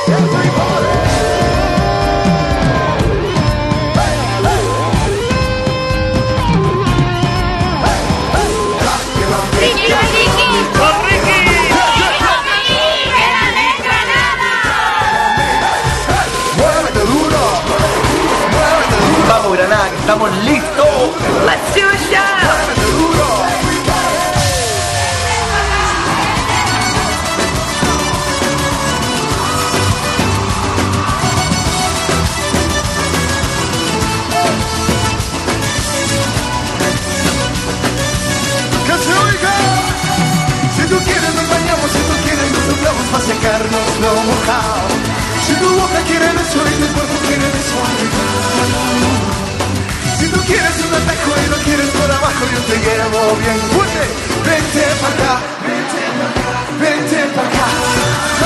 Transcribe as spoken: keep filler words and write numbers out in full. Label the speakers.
Speaker 1: Vamos, Granada, que estamos listos. Let's do it,
Speaker 2: ¡que se oiga! Si tú quieres nos bañamos, si tú quieres nos doblamos para secarnos lo mojado. Si tu boca quiere beso y tu cuerpo quiere beso arriba. Si tú quieres un atajo y lo quieres por abajo, yo te llevo bien fuerte. Vente para acá, vente para acá, vente para acá.